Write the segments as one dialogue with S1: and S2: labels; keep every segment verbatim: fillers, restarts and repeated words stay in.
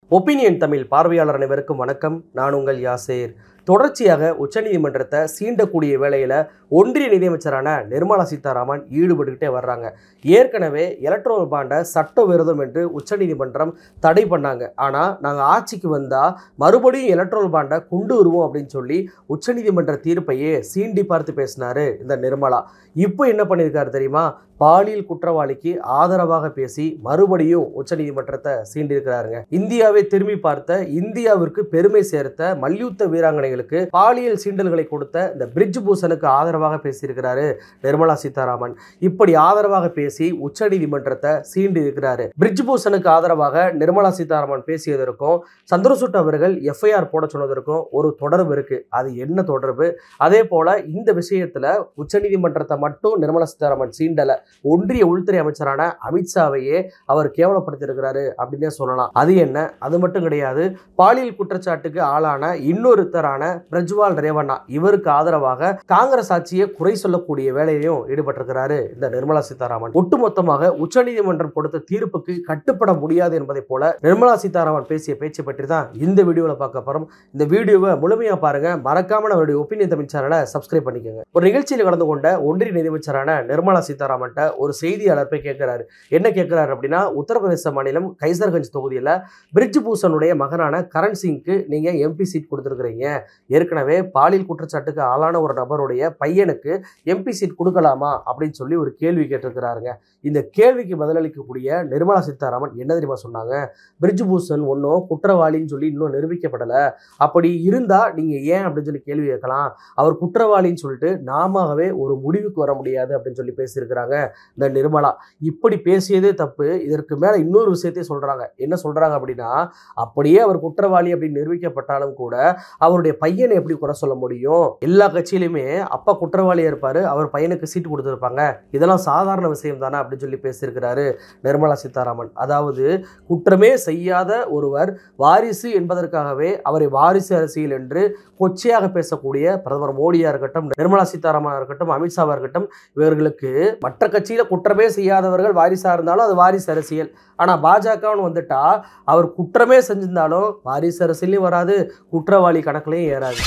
S1: Opinion Tamil பார்வையாளர் அனைவருக்கும் வணக்கம். நான் உங்கள் யாசேர். தொடர்ச்சியாக உச்சநீதிமன்றத்தை சீண்டக்கூடிய வேளையில் ஒன்றிய நிதியமைச்சரான நிர்மலா சீதாராமன் ஈடுபட்டுக்கிட்டே வர்றாங்க. ஏற்கனவே எலக்ட்ரல் பாண்டை சட்டவிரோதம் என்று உச்சநீதிமன்றம் தடை பண்ணாங்க. ஆனால் நாங்கள் ஆட்சிக்கு வந்தால் மறுபடியும் எலக்ட்ரல் பாண்டை கொண்டு வருவோம் அப்படின்னு சொல்லி உச்சநீதிமன்ற தீர்ப்பையே சீண்டி பார்த்து பேசினார் இந்த நிர்மலா. இப்போ என்ன பண்ணியிருக்காரு தெரியுமா? பாலியல் குற்றவாளிக்கு ஆதரவாக பேசி மறுபடியும் உச்சநீதிமன்றத்தை சீண்டிருக்கிறாருங்க. இந்தியாவை திரும்பி பார்த்த, இந்தியாவிற்கு பெருமை சேர்த்த மல்யுத்த வீராங்கனைகளுக்கு பாலியல் சீண்டல்களை கொடுத்த இந்த பிரிட்ஜ் பூஷனுக்கு ஆதரவாக பேசியிருக்கிறாரு நிர்மலா சீதாராமன். இப்படி ஆதரவாக பேசி உச்சநீதிமன்றத்தை சீண்டி இருக்கிறாரு. பிரிட்ஜ் பூஷனுக்கு ஆதரவாக நிர்மலா சீதாராமன் பேசியதற்கும் சந்திரசூட் அவர்கள் எஃப்ஐஆர் போட சொன்னதற்கும் ஒரு தொடர்பு இருக்கு. அது என்ன தொடர்பு? அதே போல இந்த விஷயத்துல உச்சநீதிமன்றத்தை மட்டும் நிர்மலா சீதாராமன் சீண்டல, ஒன்றிய உள்துறை அமைச்சரான அமித்ஷாவையே அவர் கேவலப்படுத்தியிருக்கிறாரு அப்படின்னே சொல்லலாம். அது என்ன? அது மட்டும் கிடையாது. பாலியல் குற்றச்சாட்டுக்கு ஆளான இன்னொருத்தரான பிரஜ்வால் ரேவண்ணா, இவருக்கு ஆதரவாக காங்கிரஸ் ஆட்சியை குறை சொல்லக்கூடிய வேலையிலும் ஈடுபட்டிருக்கிறாரு இந்த நிர்மலா சீதாராமன். ஒட்டுமொத்தமாக உச்சநீதிமன்றம் கொடுத்த தீர்ப்புக்கு கட்டுப்பட முடியாது என்பதை போல நிர்மலா சீதாராமன் பேசிய பேச்சை பற்றி தான் இந்த வீடியோல பார்க்க போறோம். இந்த வீடியோவை முழுமையா பாருங்க. மறக்காம நம்மளுடைய ஒப்பீனியன் தமிழ் சேனலை சப்ஸ்கிரைப் பண்ணிக்கோங்க. ஒரு நிகழ்ச்சியில் கலந்து கொண்ட ஒன்றிய நிதியமைச்சரான நிர்மலா சீதாராமன் ஒரு செய்தியாளர் போய் கேட்கிறாரு. என்ன கேட்கிறாரு அப்படின்னா, உத்தரப்பிரதேச மாநிலம் கைசர்கஞ்ச் தொகுதியில் பிரிட்ஜ் பூஷனுடைய மகனான கரண் சிங்க்கு நீங்க எம்பி சீட் கொடுத்திருக்கிறீங்க. ஏற்கனவே பாலியல் குற்றச்சாட்டுக்கு ஆளான ஒரு நபருடைய பையனுக்கு எம்பி சீட் கொடுக்கலாமா அப்படின்னு சொல்லி ஒரு கேள்வி கேட்டிருக்கிறாருங்க. இந்த கேள்விக்கு பதிலளிக்கக்கூடிய நிர்மலா சீதாராமன் என்ன தெரியுமா சொன்னாங்க? பிரிட்ஜ் பூஷன் ஒன்றும் குற்றவாளின்னு சொல்லி இன்னும் நிரூபிக்கப்படலை. அப்படி இருந்தா நீங்க ஏன் அப்படின்னு சொல்லி கேள்வி கேட்கலாம். அவர் குற்றவாளின்னு சொல்லிட்டு நாமவே ஒரு முடிவுக்கு வர முடியாது அப்படின்னு சொல்லி பேசியிருக்கிறாங்க இந்த நிர்மலா. இப்படி பேசியதே தப்பு. இதற்கு மேல இன்னொரு விஷயத்தையும் சொல்றாங்க. என்ன சொல்றாங்க அப்படின்னா, அப்படியே அவர் குற்றவாளி அப்படின்னு நிரூபிக்கப்பட்டாலும் கூட அவருடைய பையனை எப்படி குறை சொல்ல முடியும்? எல்லா கட்சியிலுமே அப்பா குற்றவாளியா இருப்பாரு, அவர் பையனுக்கு சீட்டு கொடுத்துருப்பாங்க. இதெல்லாம் சாதாரண விஷயம் தானே அப்படின்னு சொல்லி பேசியிருக்கிறாரு நிர்மலா சீதாராமன். அதாவது குற்றமே செய்யாத ஒருவர் வாரிசு என்பதற்காகவே அவரை வாரிசு அரசியல் என்று கொச்சையாக பேசக்கூடிய பிரதமர் மோடியா இருக்கட்டும், நிர்மலா சீதாராமன் இருக்கட்டும், அமித்ஷாவா இருக்கட்டும், இவர்களுக்கு மற்ற கட்சியில குற்றமே செய்யாதவர்கள் வாரிசா இருந்தாலும் அது வாரிசு அரசியல். ஆனா பாஜகன்னு வந்துட்டா அவர் குற்றமே செஞ்சிருந்தாலும் வாரிசு அரசியலையும் வராது, குற்றவாளி கணக்குலையும் ஏறாது.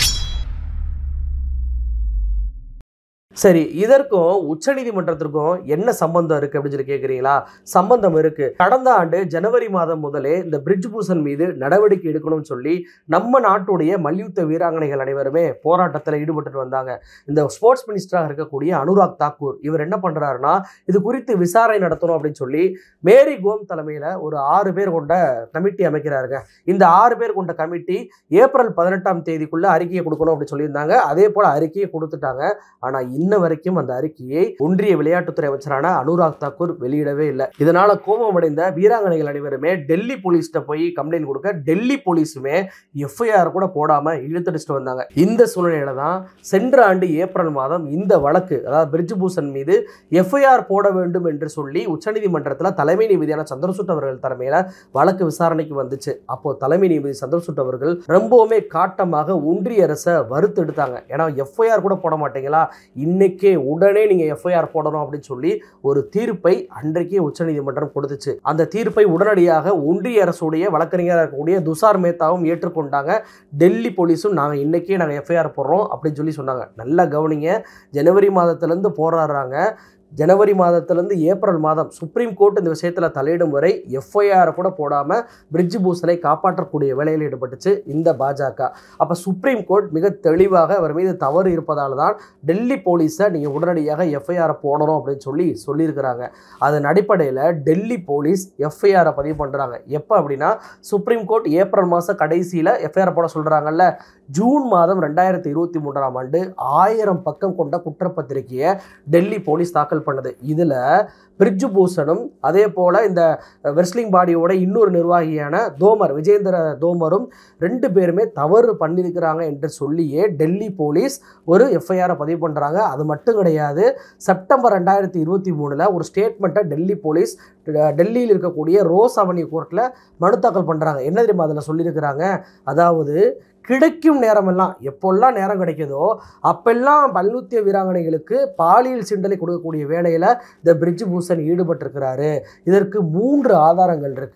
S1: சரி, இதற்கும் உச்சநீதிமன்றத்திற்கும் என்ன சம்பந்தம் இருக்கு அப்படின்னு சொல்லி கேட்குறீங்களா? சம்பந்தம் இருக்கு. கடந்த ஆண்டு ஜனவரி மாதம் முதலே இந்த பிரிட்ஜ் பூஷன் மீது நடவடிக்கை எடுக்கணும்னு சொல்லி நம்ம நாட்டுடைய மல்யுத்த வீராங்கனைகள் அனைவருமே போராட்டத்தில் ஈடுபட்டு வந்தாங்க. இந்த ஸ்போர்ட்ஸ் மினிஸ்டராக இருக்கக்கூடிய அனுராக் தாக்கூர் இவர் என்ன பண்றாருன்னா, இது குறித்து விசாரணை நடத்தணும் அப்படின்னு சொல்லி மேரி கோம் தலைமையில ஒரு ஆறு பேர் கொண்ட கமிட்டி அமைக்கிறாருங்க. இந்த ஆறு பேர் கொண்ட கமிட்டி ஏப்ரல் பதினெட்டாம் தேதிக்குள்ள அறிக்கையை கொடுக்கணும் அப்படின்னு சொல்லியிருந்தாங்க. அதே போல அறிக்கையை கொடுத்துட்டாங்க. ஆனா இன்ன வரைக்கும் அந்த அறிக்கையை ஒன்றிய விளையாட்டுத்துறை அமைச்சரான அனுராக் தாக்கூர் வெளியிடவே இல்லை. இதனால கோபம் அடைந்த வீராங்கனைகள் அனைவருமே டெல்லி போலீஸ்ட போய் கம்ப்ளைண்ட் கொடுக்க, டெல்லி போலீஸுமே எஃப்ஐஆர் கூட போடாம இழுத்தடிச்சுட்டு வந்தாங்க. இந்த சூழ்நிலையில தான் சென்ற ஆண்டு ஏப்ரல் மாதம் இந்த வழக்கு, அதாவது பிரிட்ஜ் பூஷன் மீது எஃப்ஐஆர் போட வேண்டும் என்று சொல்லி உச்சநீதிமன்றத்தில் தலைமை நீதிபதியான சந்திரசூட் அவர்கள் தலைமையில வழக்கு விசாரணைக்கு வந்துச்சு. அப்போ தலைமை நீதிபதி சந்திரசூட் அவர்கள் ரொம்பவுமே காட்டமாக ஒன்றிய அரசை வறுத்து எடுத்தாங்க. ஏன்னா எஃப்ஐஆர் கூட போட மாட்டீங்களா, இன்னைக்கே உடனே நீங்க எஃப்ஐஆர் போடணும் அப்படின்னு சொல்லி ஒரு தீர்ப்பை அன்றைக்கே உச்சநீதிமன்றம் கொடுத்துச்சு. அந்த தீர்ப்பை உடனடியாக ஒன்றிய அரசுடைய வழக்கறிஞராக இருக்கக்கூடிய துஷார் மேத்தாவும் ஏற்றுக்கொண்டாங்க. டெல்லி போலீஸும் நாங்க இன்னைக்கே நாங்க எஃப்ஐஆர் போடுறோம் அப்படின்னு சொல்லி சொன்னாங்க. நல்லா கவனிங்க, ஜனவரி மாதத்திலிருந்து போராடுறாங்க. ஜனவரி மாதத்திலிருந்து ஏப்ரல் மாதம் சுப்ரீம் கோர்ட் இந்த விஷயத்தில் தலையிடும் வரை எஃப்ஐஆர் கூட போடாமல் பிரிட்ஜ் பூஷனை காப்பாற்றக்கூடிய வேலையில் ஈடுபட்டுச்சு இந்த பாஜக. அப்போ சுப்ரீம் கோர்ட் மிக தெளிவாக அவர் மீது தவறு இருப்பதால் தான் டெல்லி போலீஸை நீங்கள் உடனடியாக எஃப்ஐஆரை போடணும் அப்படின்னு சொல்லி சொல்லியிருக்கிறாங்க. அதன் அடிப்படையில் டெல்லி போலீஸ் எஃப்ஐஆரை பதிவு பண்ணுறாங்க. எப்போ அப்படின்னா, சுப்ரீம் கோர்ட் ஏப்ரல் மாதம் கடைசியில் எஃப்ஐஆர் போட சொல்கிறாங்கல்ல, ஜூன் மாதம் ரெண்டாயிரத்தி இருபத்தி மூன்றாம் ஆண்டு ஆயிரம் பக்கம் கொண்ட குற்றப்பத்திரிகையை டெல்லி போலீஸ் தாக்கல் பண்ணது. இதுல பிரிட்ஜ் பூஷனும் அதே போல இந்த வெஸ்லிங் பாடியோட இன்னொரு நிர்வாகியான தோமர், விஜேந்திர தோமரும் ரெண்டு பேருமே தவறு பண்ணியிருக்கிறாங்க என்று சொல்லியே டெல்லி போலீஸ் ஒரு எஃப்ஐஆரை பதிவு பண்றாங்க. அது மட்டும் கிடையாது, செப்டம்பர் ரெண்டாயிரத்தி இருபத்தி மூணுல ஒரு ஸ்டேட்மெண்ட்டை டெல்லி போலீஸ் டெல்லியில் இருக்கக்கூடிய ரோஸ் அவென்யூ கோர்ட்ல மனு தாக்கல் பண்றாங்க. என்ன தெரியுமா அதில் சொல்லியிருக்கிறாங்க? அதாவது கிடைக்கும் நேரமெல்லாம், எப்போல்லாம் நேரம் கிடைக்குதோ அப்பெல்லாம் மல்யுத்த வீராங்கனைகளுக்கு பாலியல் சிண்டலை கொடுக்கக்கூடிய வேலையில் இந்த பிரிட்ஜ் பூஷன் ஈடுபட்டிருக்கிறாரு. இதற்கு மூன்று ஆதாரங்கள் இருக்குது.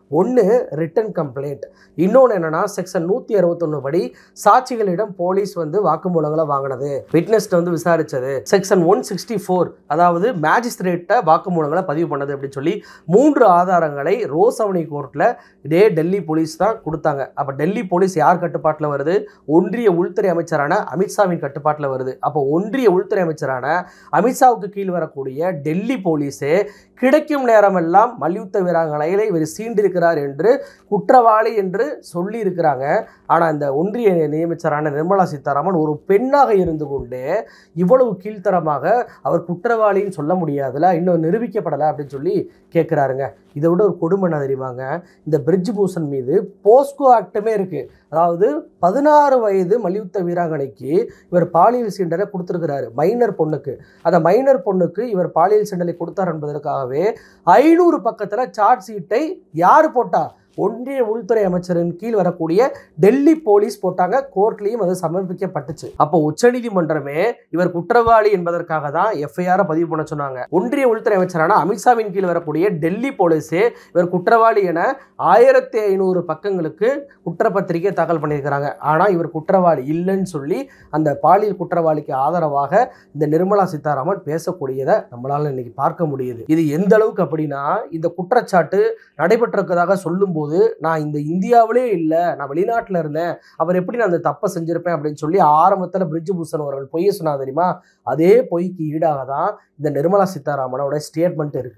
S1: ஒன்று ரிட்டன் கம்ப்ளைண்ட், இன்னொன்று என்னன்னா செக்ஷன் நூற்றி அறுபத்தொன்று படி சாட்சிகளிடம் போலீஸ் வந்து வாக்குமூலங்களை வாங்கினது, விட்னஸ்ட்டை வந்து விசாரித்தது, செக்ஷன் ஒன் சிக்ஸ்டி ஃபோர் அதாவது மேஜிஸ்ட்ரேட்டை வாக்குமூலங்களை பதிவு பண்ணது அப்படின்னு சொல்லி மூன்று ஆதாரங்களை ரோசவனி கோர்ட்டில் இதே டெல்லி போலீஸ் தான் கொடுத்தாங்க. அப்போ டெல்லி போலீஸ் யார் கட்டுப்பாட்டில் வருது? ஒன்றிய உள்துறை அமைச்சரான அமித்ஷாவின் கட்டுப்பாட்டில் வருது. அப்போ ஒன்றிய உள்துறை அமைச்சரான அமித்ஷாவுக்கு கீழ் வரக்கூடிய டெல்லி போலீஸே கிடைக்கும் நேரமெல்லாம் மல்யுத்த வீராங்கனைகளை இவர் சீண்டிருக்கிறார் என்று குற்றவாளி என்று சொல்லி இருக்கிறாங்க. ஆனால் இந்த ஒன்றிய நியமிச்சரான நிர்மலா சீதாராமன் ஒரு பெண்ணாக இருந்து கொண்டு இவ்வளவு கீழ்த்தரமாக அவர் குற்றவாளின்னு சொல்ல முடியாதுல, இன்னும் நிரூபிக்கப்படலை அப்படின்னு சொல்லி கேட்குறாருங்க. இதை விட ஒரு கொடுமை என்ன தெரியுமாங்க? இந்த பிரிட்ஜ் பூஷன் மீது போஸ்கோ ஆக்டுமே இருக்குது. அதாவது பதினாறு வயது மல்யுத்த வீராங்கனைக்கு இவர் பாலியல் சீண்டலை கொடுத்துருக்கிறாரு, மைனர் பொண்ணுக்கு. அந்த மைனர் பொண்ணுக்கு இவர் பாலியல் சீண்டலை கொடுத்தார் என்பதற்காகவே ஐநூறு பக்கத்தில் சார்ஜ் ஷீட்டை யார் போட்டா? ஒன்றிய உள்துறை அமைச்சரின் கீழ் வரக்கூடிய டெல்லி போலீஸ் போட்டாங்க. கோர்ட்லேயும் அது சமர்ப்பிக்கப்பட்டுச்சு. அப்போ உச்சநீதிமன்றமே இவர் குற்றவாளி என்பதற்காக தான் எஃப்ஐஆரை பதிவு பண்ண சொன்னாங்க. ஒன்றிய உள்துறை அமைச்சரான அமித்ஷாவின் கீழ் வரக்கூடிய டெல்லி போலீஸே இவர் குற்றவாளி என ஆயிரத்தி ஐநூறு பக்கங்களுக்கு குற்றப்பத்திரிகை தாக்கல் பண்ணியிருக்கிறாங்க. ஆனால் இவர் குற்றவாளி இல்லைன்னு சொல்லி அந்த பாலியல் குற்றவாளிக்கு ஆதரவாக இந்த நிர்மலா சீதாராமன் பேசக்கூடியதை நம்மளால இன்னைக்கு பார்க்க முடியுது. இது எந்த அளவுக்கு அப்படின்னா, இந்த குற்றச்சாட்டு நடைபெற்றிருக்கதாக சொல்லும்போது நான் இந்த இந்தியாவிலே இல்லை, நான் வெளிநாட்டில் இருந்தேன், அவர் எப்படி நான் அந்த தப்பை செஞ்சிருப்பேன் அப்படின்னு சொல்லி ஆரம்பத்தில் பிரிட்ஜ் பூஷன் அவர்கள் பொய்ய சொன்னா தெரியுமா? அதே பொய்க்கு ஈடாக தான் இந்த நிர்மலா சீதாராமனோட ஸ்டேட்மெண்ட் இருக்கு.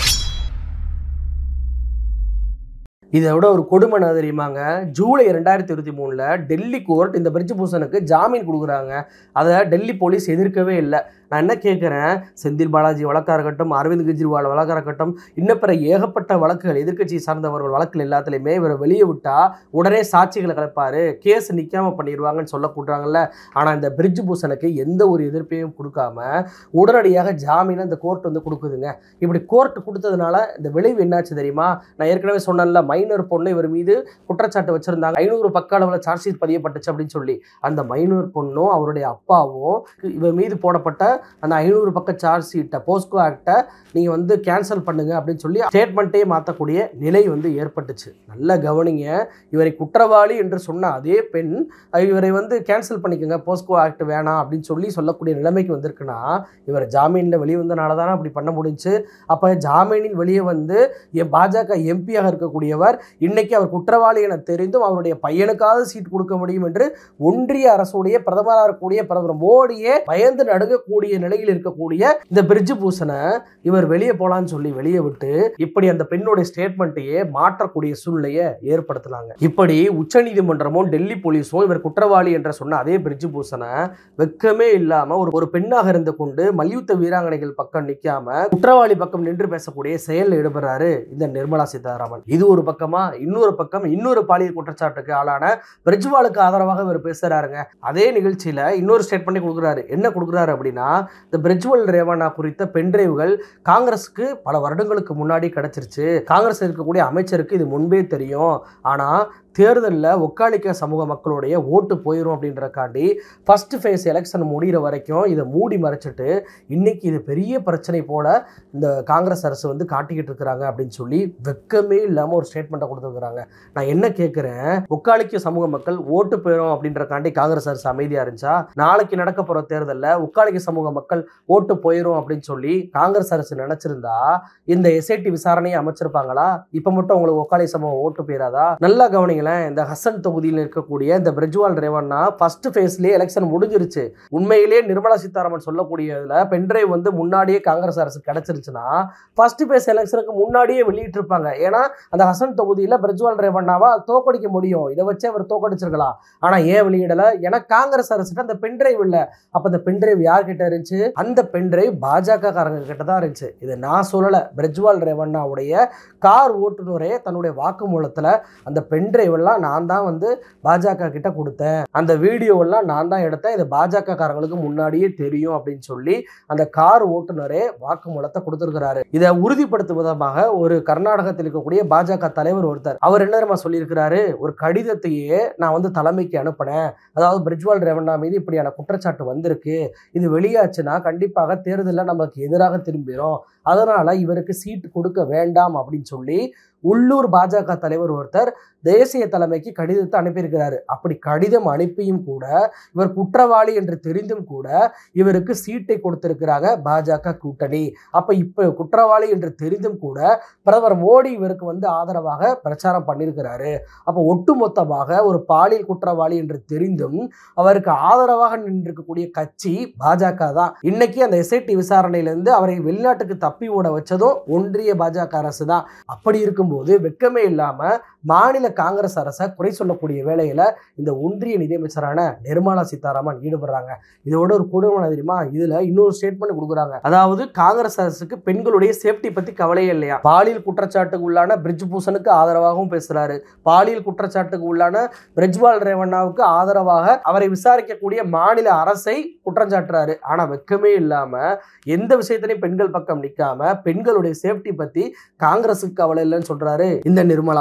S1: இதை விட ஒரு கொடுமை என்ன தெரியுமாங்க? ஜூலை ரெண்டாயிரத்தி இருபத்தி மூணுல டெல்லி கோர்ட் இந்த பிரிட்ஜ் பூஷனுக்கு ஜாமீன் கொடுக்குறாங்க. அதை டெல்லி போலீஸ் எதிர்க்கவே இல்லை. நான் என்ன கேட்குறேன், செந்தில் பாலாஜி வழக்காக இருக்கட்டும், அரவிந்த் கெஜ்ரிவால் வழக்காக இருக்கட்டும், இன்னும் பிற ஏகப்பட்ட வழக்குகள் எதிர்க்கட்சி சார்ந்தவர்கள் வழக்கில் எல்லாத்துலேயுமே இவரை வெளியே விட்டால் உடனே சாட்சிகளை கலப்பார், கேஸ் நிற்காமல் பண்ணிடுவாங்கன்னு சொல்லக்கூடாங்கல்ல. ஆனால் இந்த பிரிட்ஜ் பூஷனுக்கு எந்த ஒரு எதிர்ப்பையும் கொடுக்காம உடனடியாக ஜாமீனை இந்த கோர்ட் வந்து கொடுக்குதுங்க. இப்படி கோர்ட் கொடுத்ததுனால இந்த விளைவு என்னாச்சு தெரியுமா? நான் ஏற்கனவே சொன்னேன்ல, மைனர் பொண்ணு இவர் மீது குற்றச்சாட்டு வச்சுருந்தாங்க, ஐநூறு பக்க அளவில் சார்ஜ் ஷீட் பதியப்பட்டுச்சு அப்படின்னு சொல்லி. அந்த மைனர் பொண்ணும் அவருடைய அப்பாவும் இவர் மீது போடப்பட்ட அந்த ஐநூறு பக்க சார்ஜ் ஷீட்டை போஸ்கோ ஆக்டை நீங்கள் வந்து கேன்சல் பண்ணுங்க அப்படின்னு சொல்லி ஸ்டேட்மெண்ட்டே மாற்றக்கூடிய நிலை வந்து ஏற்பட்டுச்சு. நல்ல கவனிங்க, இவரை குற்றவாளி என்று சொன்ன அதே பெண் இவரை வந்து கேன்சல் பண்ணிக்கோங்க, போஸ்கோ ஆக்ட் வேணாம் அப்படின்னு சொல்லி சொல்லக்கூடிய நிலைமைக்கு வந்திருக்குன்னா இவர் ஜாமீனில் வெளியே வந்தனால தானே அப்படி பண்ண முடிஞ்சு. அப்போ ஜாமீனில் வெளியே வந்து பாஜக எம்பியாக இருக்கக்கூடியவர் இன்னைக்கு அவர் குற்றவாளி என தெரிந்தும் அவருடைய பையனுக்காவது சீட் கொடுக்க முடியும் என்று ஒன்றிய அரசுடைய பிரதமராக இருக்கக்கூடிய பிரதமர் மோடியே பயந்து நடுங்கக்கூடிய நிலையில் இருக்கக்கூடிய இந்த பிரிட்ஜ் பூஷனை இவர் வெளியே போலான்னு சொல்லி வெளியே விட்டு இப்படி அந்த பெண்ணுடைய ஸ்டேட்மெண்ட்டையே மாற்றக்கூடிய சூழ்நிலையை ஏற்படுத்தினாங்க. இப்படி உச்சநீதிமன்றமும் டெல்லி போலீஸும் இவர் குற்றவாளி என்ற சொன்ன அதே பிரிட்ஜ் பூஷனை வெக்கமே இல்லாம ஒரு ஒரு பெண்ணாக இருந்து கொண்டு மல்யுத்த வீராங்கனைகள் பக்கம் நிற்காம குற்றவாளி பக்கம் நின்று பேசக்கூடிய செயலில் ஈடுபடுறாரு இந்த நிர்மலா சீதாராமன். இது ஒரு பக்கமா, இன்னொரு பக்கம் இன்னொரு பாலியல் குற்றச்சாட்டுக்கு ஆளான பிரிட்ஜ்வாலுக்கு ஆதரவாக இவர் பேசுறாருங்க. அதே நிகழ்ச்சியில இன்னொரு ஸ்டேட்மெண்ட் கொடுக்குறாரு. என்ன கொடுக்குறாரு அப்படின்னா, இந்த பிரிட்ஜ்வால் ரேவண்ணா குறித்த பென்டிரைவ்கள் காங்கிரஸுக்கு பல வருடங்களுக்கு முன்னாடி கிடைச்சிருச்சு, காங்கிரஸ் இருக்கக்கூடிய அமைச்சருக்கு இது முன்பே தெரியும், ஆனா தேர்தலில் ஒக்காளிக்க சமூக மக்களுடைய ஓட்டு போயிடும் அப்படின்றக்காண்டி ஃபர்ஸ்ட் ஃபேஸ் எலெக்ஷன் முடிகிற வரைக்கும் இதை மூடி மறைச்சிட்டு இன்னைக்கு இது பெரிய பிரச்சனை போல இந்த காங்கிரஸ் அரசு வந்து காட்டிக்கிட்டு இருக்கிறாங்க அப்படின்னு சொல்லி வெக்கமே இல்லாமல் ஒரு ஸ்டேட்மெண்ட்டை கொடுத்துருக்குறாங்க. நான் என்ன கேட்குறேன், ஒக்காளிக்க சமூக மக்கள் ஓட்டு போயிடும் அப்படின்றக்காண்டி காங்கிரஸ் அரசு அமைதியாக இருந்துச்சா? நாளைக்கு நடக்க போகிற தேர்தலில் ஒக்காளிக்க சமூக மக்கள் ஓட்டு போயிடும் அப்படின்னு சொல்லி காங்கிரஸ் அரசு நினைச்சிருந்தா இந்த எஸ்ஐடி விசாரணையை அமைச்சிருப்பாங்களா? இப்போ மட்டும் உங்களுக்கு ஒக்காளி சமூகம் ஓட்டு போயிடாதா? நல்லா கவனிங்க. இந்த ஹசன் தொகுதியில் இருக்கக்கூடிய இந்த பிரிட்ஜ்வால் ரேவண்ணா ஃபர்ஸ்ட் ஃபேஸ்லயே எலெக்ஷன் முடிஞ்சிருச்சு. உண்மையிலேயே நிர்மலா சீதாராமன் சொல்லக்கூடியதுல பென்ட்ரைவ் வந்து முன்னாடியே காங்கிரஸ் அரசு கிடைச்சிருச்சுன்னா ஃபர்ஸ்ட் ஃபேஸ் எலெக்ஷனுக்கு முன்னாடியே வெளியிட்டு இருப்பாங்க. ஏன்னா அந்த ஹசன் தொகுதியில் பிரிட்ஜ்வால் ரேவண்ணாவா தோக்கடிக்க முடியும், இதை வச்சு அவர் தோக்கடிச்சிருக்கலாம். ஆனா ஏன் வெளியிடல? ஏன்னா காங்கிரஸ் அரசு அந்த பென்ட்ரைவ் இல்லை. அப்ப அந்த பென்ட்ரைவ் யார்கிட்ட இருந்துச்சு? அந்த பென்ட்ரைவ் பாஜக காரங்க கிட்ட தான் இருந்துச்சு. இதை நான் சொல்லல, பிரிட்ஜ்வால் ரேவண்ணாவுடைய கார் ஓட்டுநரே தன்னுடைய வாக்குமூலத்துல அந்த பென்ட்ரைவ் எல்லாம் நான் தான் வந்து பாஜக கிட்ட கொடுத்தேன், அந்த வீடியோவெல்லாம் நான் தான் எடுத்தேன், இது பாஜக காரங்களுக்கு முன்னாடியே தெரியும் அப்படின்னு சொல்லி அந்த கார் ஓட்டுநரே வாக்குமூலத்தை கொடுத்திருக்கிறாரு. இதை உறுதிப்படுத்தும் விதமாக ஒரு கர்நாடகத்தில் இருக்கக்கூடிய பாஜக தலைவர் ஒருத்தர் அவர் என்ன தெரியுமா சொல்லியிருக்கிறாரு, ஒரு கடிதத்தையே நான் வந்து தலைமைக்கு அனுப்பினேன், அதாவது பிரிட்ஜ்வால் ரேவண்ணா மீது இப்படியான குற்றச்சாட்டு வந்திருக்கு, இது வெளியாச்சுன்னா கண்டிப்பாக தேர்தலில் நமக்கு எதிராக திரும்பிடும், அதனால இவருக்கு சீட்டு கொடுக்க வேண்டாம் அப்படின்னு சொல்லி உள்ளூர் பாஜக தலைவர் ஒருத்தர் தேசிய தலைமைக்கு கடிதத்தை அனுப்பியிருக்கிறாரு. அப்படி கடிதம் அனுப்பியும் கூட இவர் குற்றவாளி என்று தெரிந்தும் கூட இவருக்கு சீட்டை கொடுத்திருக்கிறாங்க பாஜக கூட்டணி. அப்ப இப்ப குற்றவாளி என்று தெரிந்தும் கூட பிரதமர் மோடி இவருக்கு வந்து ஆதரவாக பிரச்சாரம் பண்ணியிருக்கிறாரு. அப்ப ஒட்டுமொத்தமாக ஒரு பாலியல் குற்றவாளி என்று தெரிந்தும் அவருக்கு ஆதரவாக நின்றிருக்கக்கூடிய கட்சி பாஜக தான். இன்னைக்கு அந்த எஸ்ஐடி விசாரணையிலிருந்து அவரை வெளிநாட்டுக்கு தப்பி ஓட வச்சதும் ஒன்றிய பாஜக அரசு தான். அப்படி இருக்கும்போது வெட்கமே இல்லாம மாநில காங்கிரஸ் அரசை குறை சொல்லக்கூடிய வேளையில இந்த ஒன்றிய நிதியமைச்சரான நிர்மலா சீதாராமன் ஈடுபடுறாங்க. இதோட ஒரு கொடுமை தெரியுமா, இதுல இன்னொரு ஸ்டேட்மெண்ட் கொடுக்குறாங்க. அதாவது காங்கிரஸ் அரசுக்கு பெண்களுடைய சேஃப்டி பத்தி கவலையே இல்லையா. பாலியல் குற்றச்சாட்டுக்கு உள்ளான பிரிட்ஜ் பூஷனுக்கு ஆதரவாகவும் பேசுறாரு. பாலியல் குற்றச்சாட்டுக்கு உள்ளான பிரிஜ்பால் ரேவண்ணாவுக்கு ஆதரவாக அவரை விசாரிக்கக்கூடிய மாநில அரசை குற்றம் சாட்டுறாரு. ஆனா வெட்கமே இல்லாம எந்த விஷயத்திலையும் பெண்கள் பக்கம் நிக்காம பெண்களுடைய சேஃப்டி பத்தி காங்கிரஸுக்கு கவலை இல்லைன்னு சொல்றாரு இந்த நிர்மலா.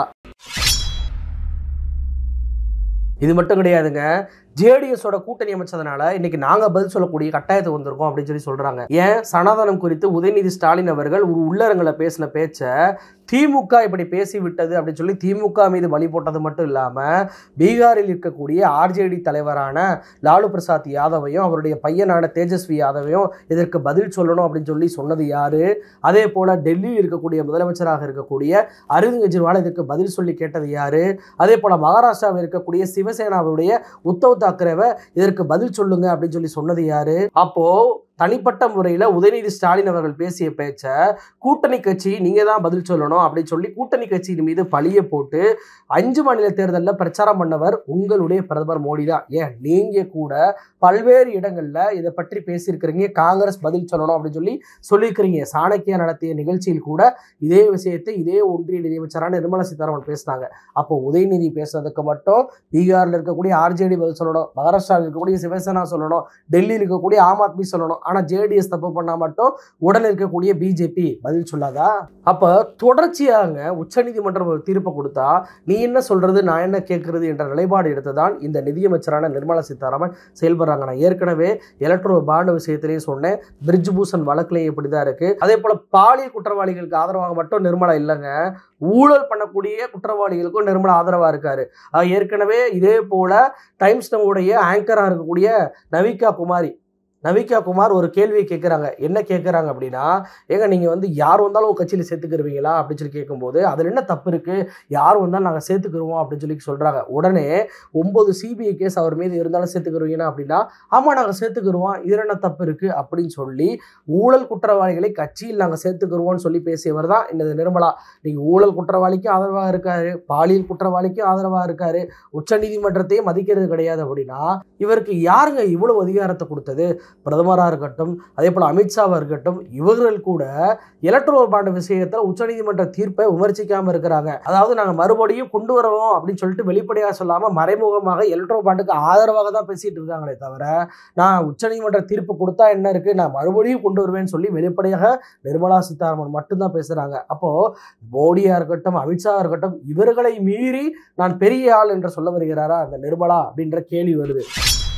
S1: இது மட்டும் கிடையாதுங்க, ஜேடிஎஸோட கூட்டணி அமைச்சதுனால இன்னைக்கு நாங்க பதில் சொல்லக்கூடிய கட்டாயத்துக்கு வந்திருக்கோம் அப்படின்னு சொல்லி சொல்றாங்க. ஏன் சனாதனம் குறித்து உதயநிதி ஸ்டாலின் அவர்கள் ஒரு உள்ளரங்களை பேசின பேச்ச திமுக இப்படி பேசி விட்டது அப்படின்னு சொல்லி திமுக மீது பலி போட்டது மட்டும் இல்லாம பீகாரில் இருக்கக்கூடிய ஆர்ஜேடி தலைவரான லாலு பிரசாத் யாதவையும் அவருடைய பையனான தேஜஸ்வி யாதவையும் இதற்கு பதில் சொல்லணும் அப்படின்னு சொல்லி சொன்னது யாரு? அதே போல டெல்லியில் இருக்கக்கூடிய முதலமைச்சராக இருக்கக்கூடிய அரவிந்த் கெஜ்ரிவால் இதற்கு பதில் சொல்லி கேட்டது யாரு? அதே போல மகாராஷ்டிராவில் இருக்கக்கூடிய சிவசேனாவுடைய உத்தவ் தாக்கரேவை இதற்கு பதில் சொல்லுங்க அப்படின்னு சொல்லி சொன்னது யாரு? அப்போ தனிப்பட்ட முறையில் உதயநிதி ஸ்டாலின் அவர்கள் பேசிய பேச்ச கூட்டணி கட்சி நீங்க தான் பதில் சொல்லணும் அப்படின்னு சொல்லி கூட்டணி கட்சியின் மீது பழிய போட்டு அஞ்சு மாநில தேர்தலில் பிரச்சாரம் பண்ணவர் உங்களுடைய பிரதமர் மோடி தான். ஏன் நீங்க கூட பல்வேறு இடங்கள்ல இதை பற்றி பேசியிருக்கிறீங்க, காங்கிரஸ் பதில் சொல்லணும் அப்படின்னு சொல்லி சொல்லியிருக்கிறீங்க. சாணக்கியா நடத்திய நிகழ்ச்சியில் கூட இதே விஷயத்தை இதே ஒன்றிய நிதியமைச்சரான நிர்மலா சீதாராமன் பேசினாங்க. அப்போ உதயநிதி பேசுறதுக்கு மட்டும் பீகாரில் இருக்கக்கூடிய ஆர்ஜேடி பதில் சொல்லணும், மகாராஷ்டிராவில் இருக்கக்கூடிய சிவசேனா சொல்லணும், டெல்லியில் இருக்கக்கூடிய ஆம் ஆத்மி சொல்லணும். ஆனா ஜேடிஎஸ் தப்பு பண்ணா மட்டும் உடனே இருக்கக்கூடிய பிஜேபி பதில் சொல்லாதா? அப்ப தொடர்ச்சியாக உச்சநீதிமன்றம் ஒரு தீர்ப்பை கொடுத்தா நீ என்ன சொல்றது நான் என்ன கேட்கறது என்ற நிலைப்பாடு எடுத்துதான் இந்த நிதியமைச்சரான நிர்மலா சீதாராமன் செயல்படுறாங்க. நான் ஏற்கனவே எலக்ட்ரோ பாண்ட் விஷயத்திலையும் சொன்னேன், பிரிட்ஜ் பூஷன் வழக்குலையும் இப்படிதான் இருக்கு. அதே போல பாலியல் குற்றவாளிகளுக்கு ஆதரவாக மட்டும் நிர்மலா இல்லைங்க, ஊழல் பண்ணக்கூடிய குற்றவாளிகளுக்கும் நிர்மலா ஆதரவா இருக்காரு. ஏற்கனவே இதே போல டைம்ஸ் நம்முடைய ஆங்கரா இருக்கக்கூடிய நவிகா குமாரி நவிகா குமார் ஒரு கேள்வியை கேட்குறாங்க. என்ன கேட்குறாங்க அப்படின்னா, ஏங்க நீங்கள் வந்து யார் வந்தாலும் ஒரு கட்சியில் சேர்த்துக்கிருவீங்களா அப்படின்னு சொல்லி கேட்கும்போது அதில் என்ன தப்பு இருக்குது, யார் வந்தாலும் நாங்கள் சேர்த்துக்கிருவோம் அப்படின்னு சொல்லி சொல்கிறாங்க. உடனே ஒம்பது சிபிஐ கேஸ் அவர் மீது இருந்தாலும் சேர்த்துக்கிருவீங்கன்னா அப்படின்னா ஆமாம் நாங்கள் சேர்த்துக்கிருவோம், இதில் என்ன தப்பு இருக்குது அப்படின்னு சொல்லி ஊழல் குற்றவாளிகளை கட்சியில் நாங்கள் சேர்த்துக்கிருவோம்னு சொல்லி பேசியவர் தான் இந்த நிர்மலா. நீங்கள் ஊழல் குற்றவாளிக்கும் ஆதரவாக இருக்காரு, பாலியல் குற்றவாளிக்கும் ஆதரவாக இருக்காரு, உச்சநீதிமன்றத்தையும் மதிக்கிறது கிடையாது அப்படின்னா இவருக்கு யாருங்க இவ்வளவு அதிகாரத்தை கொடுத்தது? பிரதமராக இருக்கட்டும், அதே போல் அமித்ஷாவாக இருக்கட்டும், இவர்கள் கூட எலக்ட்ரோ பாண்ட் விஷயத்தில் உச்சநீதிமன்ற தீர்ப்பை விமர்சிக்காமல் இருக்கிறாங்க. அதாவது நாங்கள் மறுபடியும் கொண்டு வருவோம் அப்படின்னு சொல்லிட்டு வெளிப்படையாக சொல்லாமல் மறைமுகமாக எலக்ட்ரோ பாண்டுக்கு ஆதரவாக தான் பேசிட்டு இருக்காங்களே தவிர நான் உச்சநீதிமன்ற தீர்ப்பு கொடுத்தா என்ன இருக்கு, நான் மறுபடியும் கொண்டு வருவேன்னு சொல்லி வெளிப்படையாக நிர்மலா சீதாராமன் மட்டும்தான் பேசுறாங்க. அப்போ மோடியா இருக்கட்டும், அமித்ஷா இருக்கட்டும், இவர்களை மீறி நான் பெரிய ஆள் என்று சொல்ல வருகிறாரா அந்த நிர்மலா அப்படின்ற கேள்வி வருது.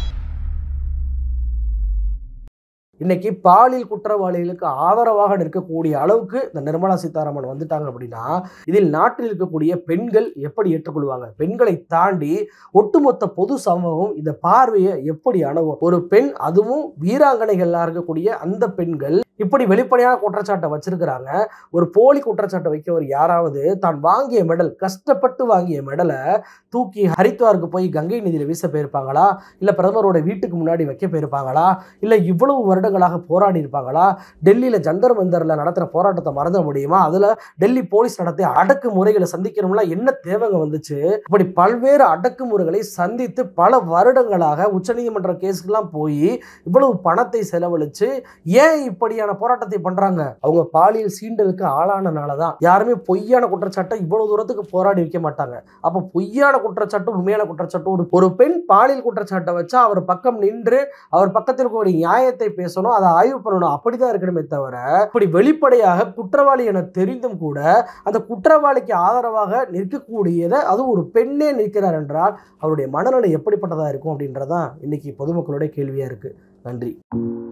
S1: இன்னைக்கு பாலியல் குற்றவாளிகளுக்கு ஆதரவாக நிற்கக்கூடிய அளவுக்கு இந்த நிர்மலா சீதாராமன் வந்துட்டாங்க அப்படின்னா இதில் நாட்டில் இருக்கக்கூடிய பெண்கள் எப்படி ஏற்றுக்கொள்வாங்க? பெண்களை தாண்டி ஒட்டுமொத்த பொது சமூகம் இந்த பார்வையை எப்படி அணுகும்? ஒரு பெண், அதுவும் வீராங்கனைகளாக இருக்கக்கூடிய அந்த பெண்கள் இப்படி வெளிப்படையான குற்றச்சாட்டை வச்சிருக்கிறாங்க. ஒரு போலி குற்றச்சாட்டை வைக்கவர் யாராவது தான் வாங்கிய மெடல், கஷ்டப்பட்டு வாங்கிய மெடலை தூக்கி ஹரித்வாருக்கு போய் கங்கை நதியில் வீச போயிருப்பாங்களா, இல்லை பிரதமரோட வீட்டுக்கு முன்னாடி வைக்க போயிருப்பாங்களா, இல்லை இவ்வளவு வருடங்களாக போராடி இருப்பாங்களா, டெல்லியில் ஜந்தர் மந்தரில் நடத்துகிற போராட்டத்தை மறந்துட முடியுமா, அதில் டெல்லி போலீஸ் நடத்திய அடக்குமுறைகளை சந்திக்கணும்னா என்ன தேவைங்க வந்துச்சு? இப்படி பல்வேறு அடக்குமுறைகளை சந்தித்து பல வருடங்களாக உச்சநீதிமன்ற கேஸுக்கெல்லாம் போய் இவ்வளவு பணத்தை செலவழித்து ஏன் இப்படியான போராட்டத்தை பண்றாங்க? அவங்க பாலியல் சீண்டலுக்கு ஆளானனாலதான். யாருமே பொய்யான குற்றச்சாட்டை இவ்வளவு தூரத்துக்கு போராடி வைக்க மாட்டாங்க. அப்ப பொய்யான குற்றச்சாட்டு உண்மையான குற்றச்சாட்டு, ஒரு ஒரு பெண் பாலியல் குற்றச்சாட்டை வச்சா அவர் பக்கம் நின்று அவர் பக்கத்தில் இருக்கக்கூடிய நியாயத்தை பேசணும், அதை ஆய்வு பண்ணணும், அப்படிதான் இருக்கணுமே தவிர இப்படி வெளிப்படையாக குற்றவாளி என தெரிந்தும் கூட அந்த குற்றவாளிக்கு ஆதரவாக நிற்கக்கூடியதை அது ஒரு பெண்ணே நிற்கிறார் என்றால் அவருடைய மனநிலை எப்படிப்பட்டதா இருக்கும் அப்படின்றதான் இன்னைக்கு பொதுமக்களுடைய கேள்வியா இருக்கு. நன்றி.